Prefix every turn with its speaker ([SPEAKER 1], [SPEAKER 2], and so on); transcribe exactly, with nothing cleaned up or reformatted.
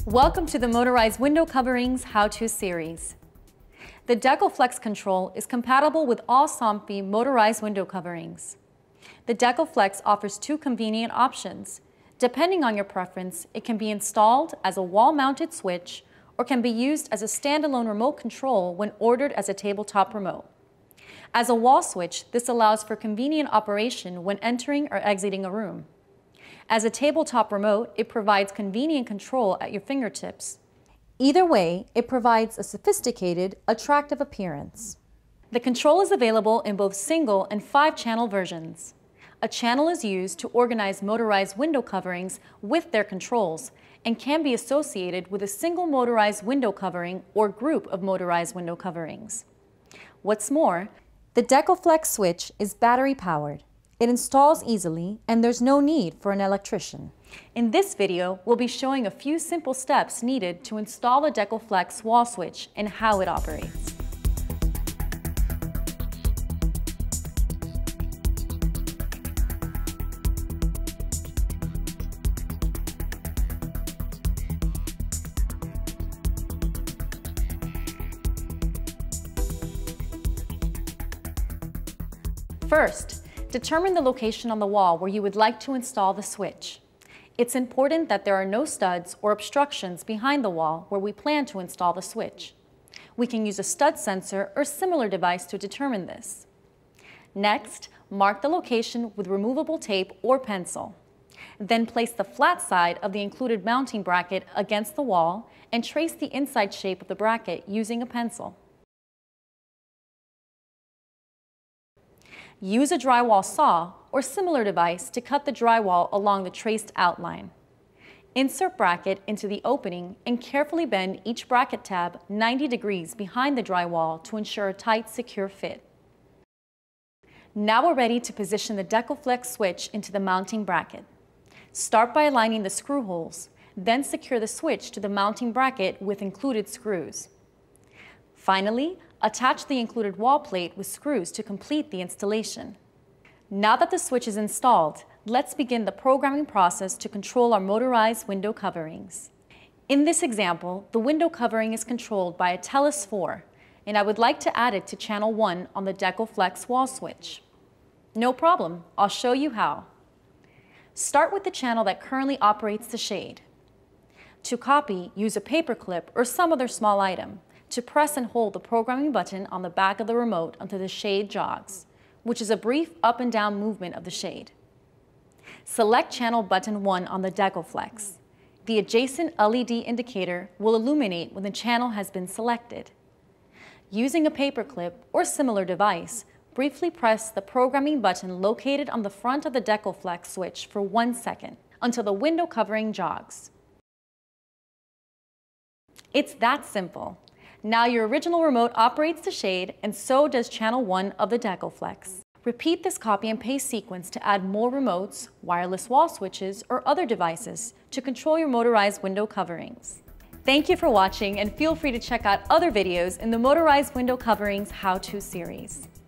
[SPEAKER 1] Welcome to the Motorized Window Coverings How-To series. The DecoFlex control is compatible with all Somfy motorized window coverings. The DecoFlex offers two convenient options. Depending on your preference, it can be installed as a wall-mounted switch or can be used as a standalone remote control when ordered as a tabletop remote. As a wall switch, this allows for convenient operation when entering or exiting a room. As a tabletop remote, it provides convenient control at your fingertips. Either way, it provides a sophisticated, attractive appearance. The control is available in both single and five-channel versions. A channel is used to organize motorized window coverings with their controls and can be associated with a single motorized window covering or group of motorized window coverings. What's more, the DecoFlex switch is battery-powered. It installs easily, and there's no need for an electrician. In this video, we'll be showing a few simple steps needed to install the DecoFlex wall switch and how it operates. First, determine the location on the wall where you would like to install the switch. It's important that there are no studs or obstructions behind the wall where we plan to install the switch. We can use a stud sensor or similar device to determine this. Next, mark the location with removable tape or pencil. Then place the flat side of the included mounting bracket against the wall and trace the inside shape of the bracket using a pencil. Use a drywall saw or similar device to cut the drywall along the traced outline. Insert bracket into the opening and carefully bend each bracket tab ninety degrees behind the drywall to ensure a tight, secure fit. Now we're ready to position the DecoFlex switch into the mounting bracket. Start by aligning the screw holes, then secure the switch to the mounting bracket with included screws. Finally, attach the included wall plate with screws to complete the installation. Now that the switch is installed, let's begin the programming process to control our motorized window coverings. In this example, the window covering is controlled by a Telus four, and I would like to add it to channel one on the DecoFlex wall switch. No problem, I'll show you how. Start with the channel that currently operates the shade. To copy, use a paperclip or some other small item to press and hold the programming button on the back of the remote until the shade jogs, which is a brief up and down movement of the shade. Select channel button one on the DecoFlex. The adjacent L E D indicator will illuminate when the channel has been selected. Using a paperclip or similar device, briefly press the programming button located on the front of the DecoFlex switch for one second until the window covering jogs. It's that simple. Now your original remote operates the shade, and so does channel one of the DecoFlex. Repeat this copy and paste sequence to add more remotes, wireless wall switches, or other devices to control your motorized window coverings. Thank you for watching, and feel free to check out other videos in the Motorized Window Coverings How-To series.